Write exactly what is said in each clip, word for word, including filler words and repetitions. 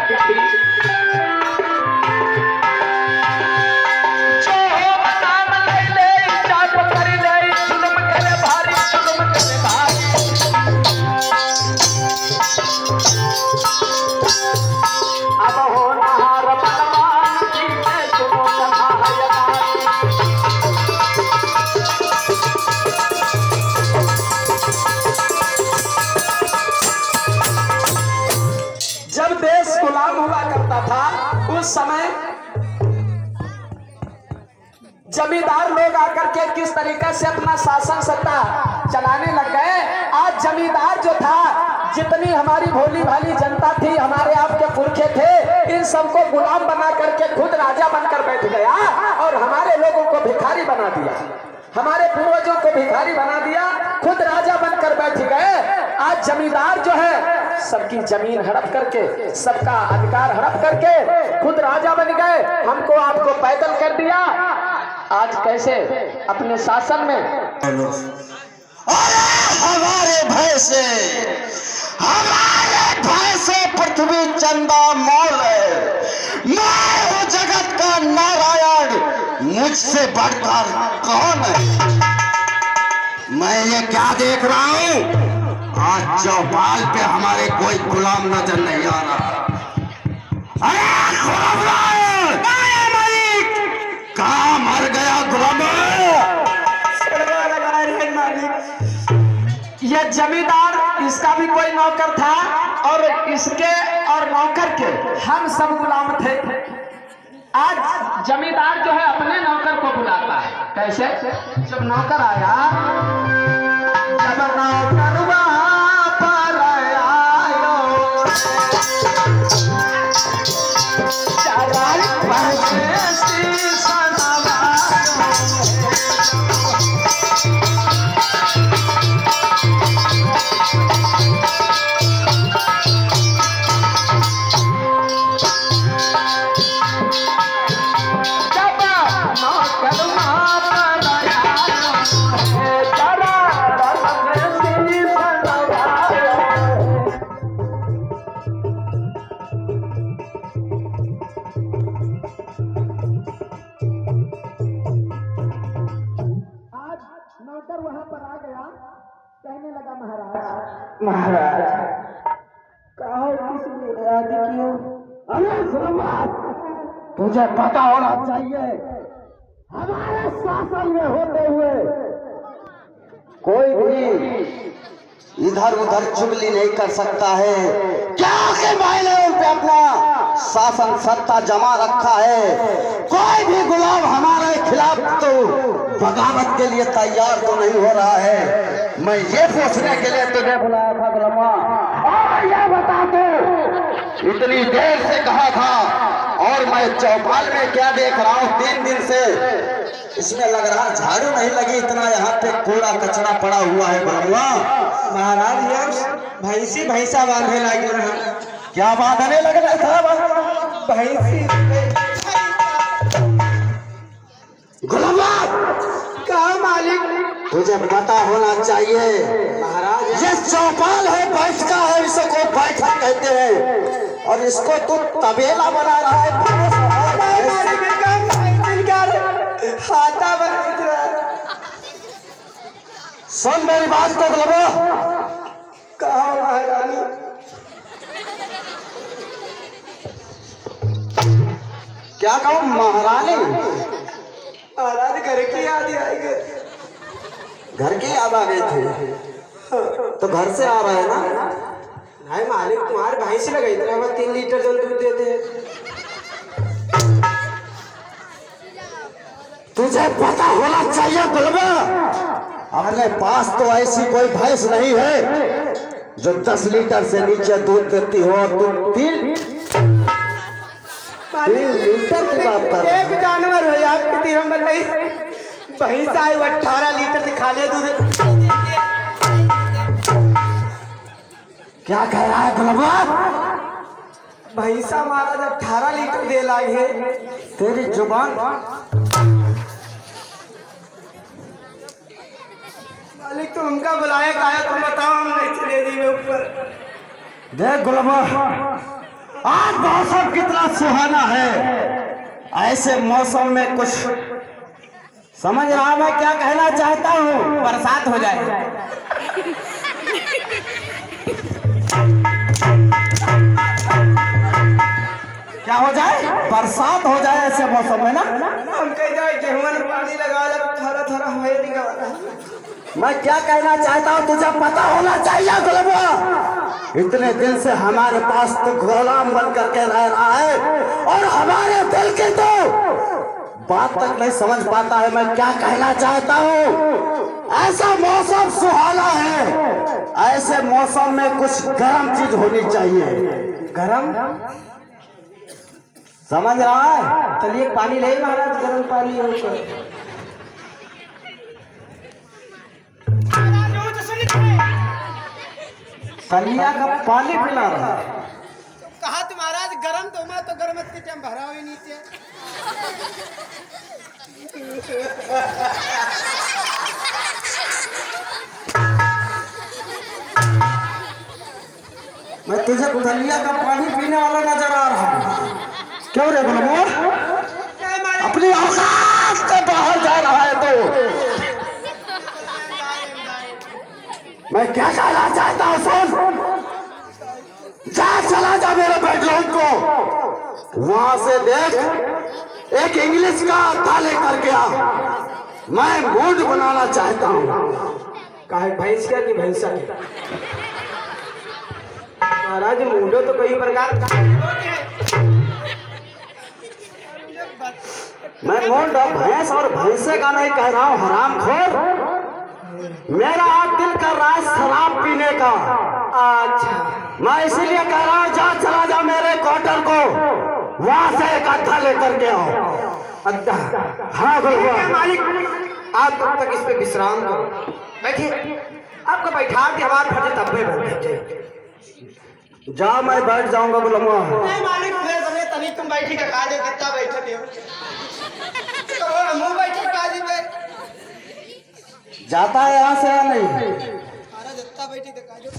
जाती थी। जो नाम ले ले जाप कर ले जुल्म करे भारी जुल्म करे भारी। अब हो नहार बलवान जी से सुनो जब देश गुलाम हुआ करता था उस समय जमींदार लोग आकर के किस तरीके से अपना शासन सत्ता चलाने लग गए। आज जमींदार जो था जितनी हमारी भोली भाली जनता थी हमारे आपके पुरखे थे इन सबको गुलाम बना करके खुद राजा बनकर बैठ गया और हमारे लोगों को भिखारी बना दिया। हमारे पूर्वजों को भिखारी बना दिया खुद राजा बनकर बैठ गए। आज जमींदार जो है सबकी जमीन हड़प करके सबका अधिकार हड़प करके खुद राजा बन गए। हमको आपको पैदल कर दिया। आज कैसे अपने शासन में हमारे भय से हमारे भय से पृथ्वी चंदा मोल है। मैं हूँ जगत का नारायण मुझसे बढ़कर कौन है। मैं ये क्या देख रहा हूँ आज चौपाल पे हमारे कोई गुलाम नजर नहीं आ रहा। अरे मालिक कहाँ मर गया गुलाम। यह जमींदार इसका भी कोई नौकर था और इसके और नौकर के हम सब गुलाम थे। आज जमींदार जो है अपने नौकर को बुलाता है कैसे। जब नौकर आया जब नौकर वहाँ पर आया महाराज कहो किस लिए याद कियो। अरे तुझे पता होना चाहिए हमारे शासन में होते हुए कोई भी इधर उधर चुगली नहीं कर सकता है। क्या के मैंने उन पे अपना शासन सत्ता जमा रखा है। कोई भी गुलाम हमारे खिलाफ तो बगावत के लिए तैयार तो नहीं हो रहा है। मैं ये पूछने के लिए तुझे बुलाया था गुलामा। और ये बता तू इतनी देर से कहा था और मैं चौपाल में क्या देख रहा हूँ तीन दिन से इसमें लग रहा झाड़ू नहीं लगी इतना यहाँ पे कूड़ा कचरा पड़ा हुआ है गुलामा। महाराज यार भैंसी भैंसा बांधने लगे रहा। क्या बांधने लग रहा था भैंसी गुलामा। कहा मालिक तुझे पता होना चाहिए महाराज ये चौपाल है बैठका है इसको बैठक कहते हैं और इसको तू तबेला बना रहा है। सुन मेरी बात को गुलामा। कहा महारानी क्या कहूँ महारानी। महाराज घर की याद आई गई। घर की याद आ गई थी तो घर से आ रहा है ना। नहीं मालिक तुम्हारे भैंस में गई थी तीन लीटर जल दूध देते हैं। तुझे पता होना चाहिए गुलामा अपने पास तो ऐसी कोई भैंस नहीं है जो दस लीटर से नीचे दूध देती हो और तुम तीन लीटर की बात कर। एक जानवर हो आपकी तीन बताइए भैंस आई अठारह लीटर से खा लिया दूध। क्या कह रहा है गुलामा। भैंसा महाराज अठारह लीटर दे लागे। तेरी जुबान मालिक तो उनका बुलाया खाया तुम बताओ हम नहीं चले जी ऊपर। देख गुलामा आज मौसम कितना सुहाना है। ऐसे मौसम में कुछ समझ रहा मैं क्या कहना चाहता हूँ। बरसात हो जाए। क्या हो जाए? बरसात हो जाए ऐसे मौसम में ना। हम कह जाए गेहूं में पानी लगा लगा थोड़ा थोड़ा होए निकला। मैं क्या कहना चाहता हूँ तुझे पता होना चाहिए गुलाम। इतने दिन से हमारे पास तो गुलाम बन करके रह रहा है और हमारे दिल की तो बात तक नहीं समझ पाता है मैं क्या कहना चाहता हूँ। ऐसा मौसम सुहाना है। ऐसे मौसम में कुछ गर्म चीज होनी चाहिए। गरम समझ रहा है? चलिए पानी ले महाराज, गरम पानी हो। कलिया का पानी पिला रहा है। कहा तुम महाराज गरम तो मैं तो गरम के टाइम भरा हुई नीचे। मैं तुझे कलिया का पानी पीने वाला नजर आ रहा हूँ। क्यों रे गुलाम? अपनी औकात से बाहर जा रहा है तो मैं क्या कहना चाहता हूँ सुन। जा चला जा मेरे बेडरूम को, वहां से देख एक इंग्लिश का अड्डा लेकर गया। मैं मूड बनाना चाहता हूँ। कहा भैंस क्या कि भैंसा की महाराज मूडो तो कई प्रकार का। मैं मूड भैंस और भैंसे का नहीं कह रहा हूँ हरामखोर। मेरा आज दिल कर रहा है शराब पीने का। अच्छा मैं इसीलिए कह रहा हूँ जा चला जा मेरे क्वार्टर को, वहां से एक अड्डा लेकर के आओ। अड्डा? हाँ गुलाम। मालिक आप तब तक इस पे विश्राम करो, बैठिए। आपको बैठा के हवा फटे तब में बैठे। जा मैं बैठ जाऊंगा गुलाम। नहीं मालिक मेरे समय तनी तुम बैठी का खा दे कितना बैठे थे। तो मुंह बैठी खा दी मैं जाता है यहाँ से या नहीं? महाराज इतना बैठी का जो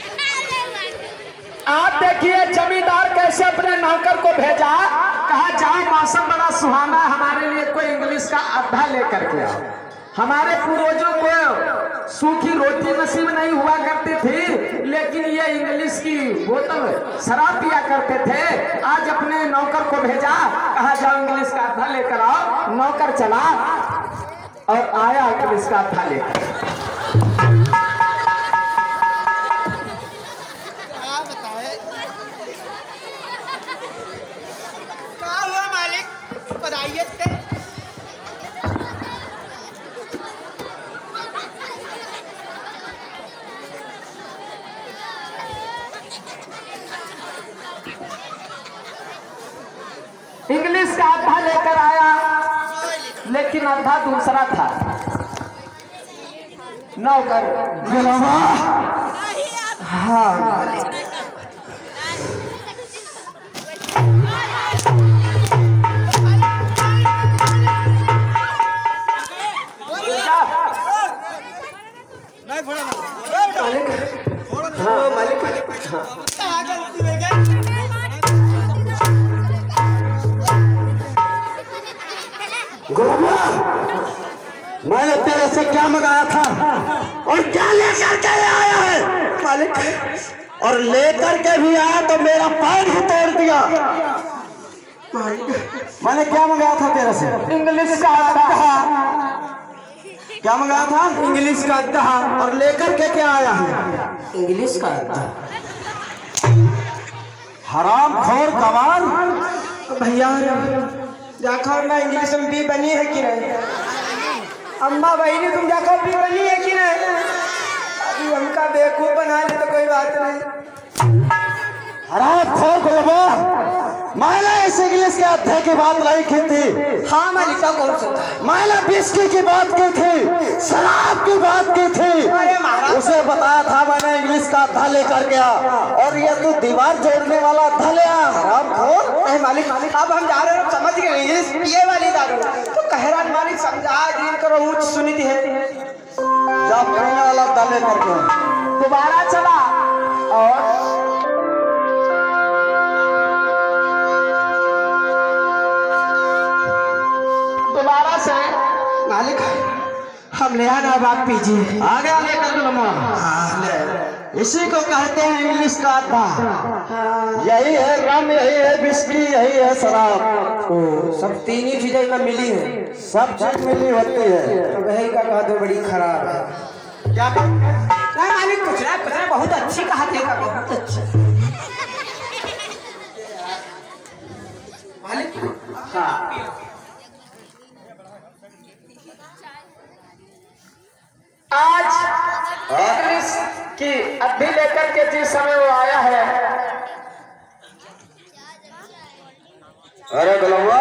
आप देखिए जमींदार कैसे अपने नौकर को भेजा, कहा जाओ मौसम बड़ा सुहाना है, हमारे लिए कोई इंग्लिश का अड्डा लेकर के आओ। हमारे पूर्वजों को सूखी रोटी नसीब नहीं हुआ करती थी, लेकिन ये इंग्लिश की बोतल शराब पिया करते थे। आज अपने नौकर को भेजा, कहा जाओ इंग्लिश का अड्डा लेकर आओ। नौकर चला और आया इंग्लिश का अड्डा लेकर। इंग्लिश का अड्डा लेकर आया, लेकिन अड्डा दूसरा था। नौकर हाँ मैंने तेरे से क्या मंगाया था और क्या लेकर के आया है मालिक? और लेकर के भी आया तो मेरा पैर ही तोड़ दिया। मैंने क्या मंगाया था तेरे से? इंग्लिश का अड्डा। क्या मंगाया था? इंग्लिश का अड्डा। और लेकर के क्या आया है? इंग्लिश का अड्डा। हराम खोर गवार। भैया जाखो ना इंग्लिश में भी बनी है कि नहीं? अम्मा बहनी तुम जाखो भी बनी है कि नहीं? अभी हमका बेवकूफ बना ले तो कोई बात नहीं। हराम खोर गवार, मैंने इस इंग्लिश के अध्याय की बात नहीं की थी। हाँ मालिक कौन सा? मैंने बिस्की की बात की थी, शराब की बात की थी। उसे बताया था मैंने इंग्लिश का अध्याय लेकर गया और ये तू दीवार जोड़ने वाला अध्याय ले आया हरामखोर। नहीं मालिक मालिक अब हम जा रहे हैं, समझ गए इंग्लिश ये वाली दारू तो कह रहा मालिक समझा दिन करो ऊंच सुनी है। जब पीने वाला अध्याय लेकर गया दोबारा चला और कम ले आना बात पीजिए। आगे आगे कर लो माँ। हाँ ले। इसी को कहते हैं इंग्लिश का अड्डा। यही है रम, यही है बिस्की, यही है शराब। ओ, सब तीन ही चीजें में मिली है। सब चीज मिली होती है। तो वही का कहा तो बड़ी खराब है। क्या बात? नहीं मालिक कुछ ना कुछ ना बहुत अच्छी कहा थे का बहुत अच्छी। मालिक हाँ आज इंग्लिश की अड्डी लेकर के जिस समय वो आया है। अरे गुलाबा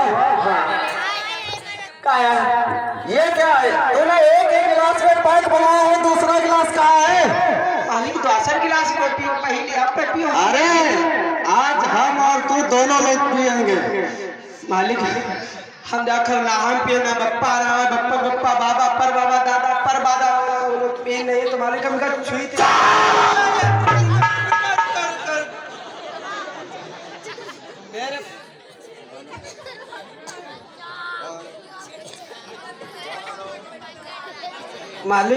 क्या है ये क्या है? तूने एक एक गिलास में पैक बनाया है, दूसरा गिलास कहाँ है? मालिक तो असर गिलास को पियो पहले अब पे पियो। अरे आज हम और तू दोनों लोग पियेंगे। मालिक हम जाकर ना हम पिए ना बप्पा रहा बप्पा बप्पा बाबा पर बाबा दादा पर बाबा वो लोग पिए नहीं तो मालिक हम का छुई थे। मालिक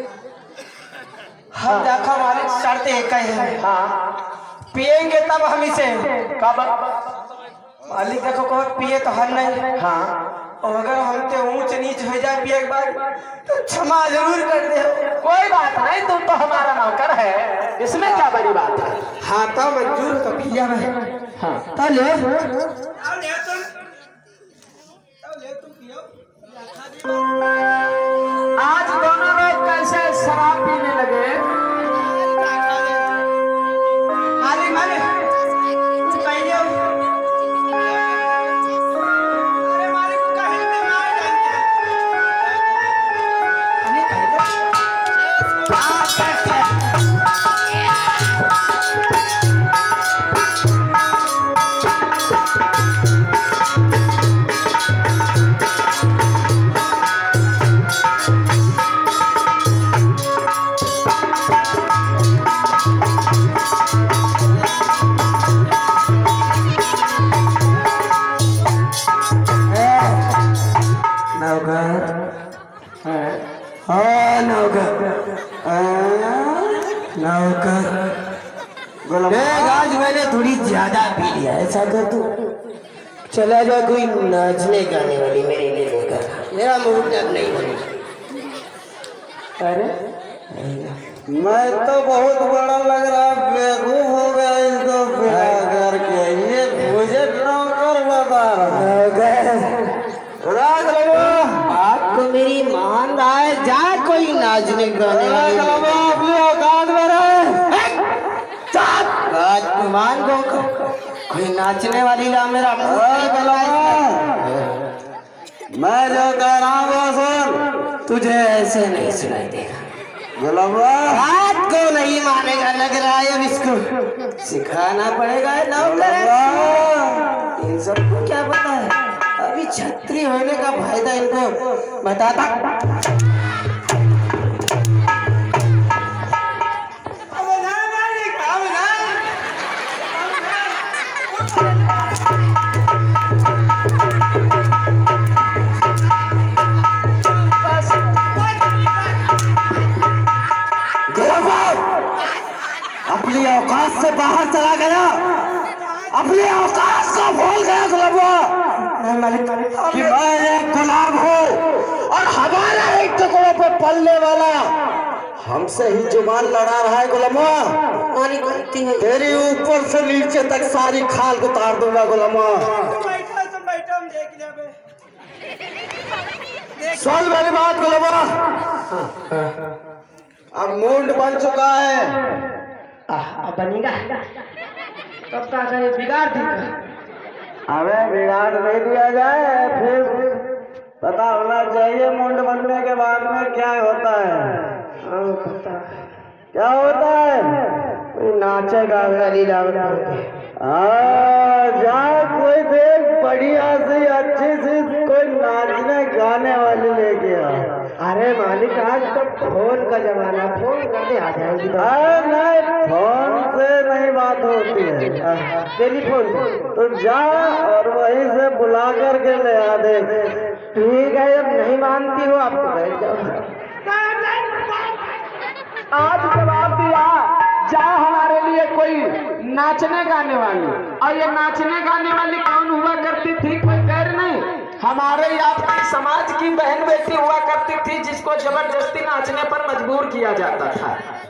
हम जाकर मालिक शर्त एक ही है। हाँ पिएंगे तब हम इसे कब? मालिक देखो कहो पिए तो हर नहीं। हाँ और अगर हमसे ऊंच नीच हो जाए पिए एक बार तो क्षमा जरूर कर दे। कोई बात नहीं, तुम तो हमारा नौकर है, इसमें क्या बड़ी बात है। हाँ तो मंजूर तो पिया में। हाँ तो ले आज दोनों लोग कैसे शराब पीने लगे। मालिक मालिक कहिए अरे मालिक कहीं पे मार जाते अरे हाँ नौकर नौकर आज मैंने थोड़ी ज्यादा पी लिया। ऐसा कर तू चला जा कोई नाचने गाने वाली मेरे लिए लेकर, मेरा मूड अब नहीं बनी। अरे मैं तो बहुत बड़ा लग रहा, बेवकूफ हो गया इसको बिना करके। ये मुझे नौकर बता रहा राग लगो। आपको मेरी मान रहा है, जा कोई नाचने गाने वाली अपनी औकात में रहे। राजकुमार को कोई नाचने वाली ला मेरा मुंह नहीं बनाए। मैं जो कह रहा हूँ वो सुन। तुझे ऐसे नहीं सुनाई देगा। गुलाबा बात को नहीं मानेगा, लग रहा है अब इसको सिखाना पड़ेगा। नौकर इन सबको क्या पता है, अभी छत्री होने का फायदा इनको बताता। अपनी औकात से बाहर चला गया, अपनी औकात को भूल गया गुलाबा कि मैं एक गुलाब हूँ और हमारा एक टुकड़ों पे पलने वाला हमसे ही जुबान लड़ा रहा है। गुलामा तेरी ऊपर से नीचे तक सारी खाल उतार दूंगा। गुलामा सुन मेरी बात गुलामा, अब मूड बन चुका है। अब बनेगा तब क्या करे, बिगाड़ देगा। अबे बिगाड़ नहीं दिया जाए, फिर पता होना चाहिए मुंड बनने के बाद में क्या होता है। क्या होता है? कोई नाचेगा वाली जा कोई देख बढ़िया सी अच्छी सी कोई नाचने गाने वाली लेके आ। अरे मालिक आज तो फोन का जमाना, फोन करके आ जाएगी। नहीं फोन से नहीं बात होती है, टेलीफोन तो जा और वहीं से बुला करके ले आ दे। ठीक है, अब नहीं मानती हो आप तो बैठ जाओ। आज जवाब दिया जा हमारे लिए कोई नाचने गाने वाली। और ये नाचने गाने वाली कौन हुआ करती थी? कोई गैर नहीं, हमारे आपके समाज की बहन बेटी हुआ करती थी जिसको जबरदस्ती नाचने पर मजबूर किया जाता था।